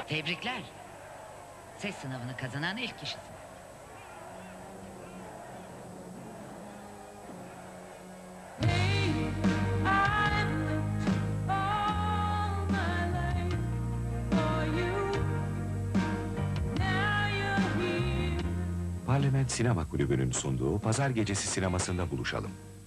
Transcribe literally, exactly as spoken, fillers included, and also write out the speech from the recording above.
Tebrikler. Ses sınavını kazanan ilk kişisin. Parlament Sinema Kulübü'nün sunduğu Pazar Gecesi sinemasında buluşalım.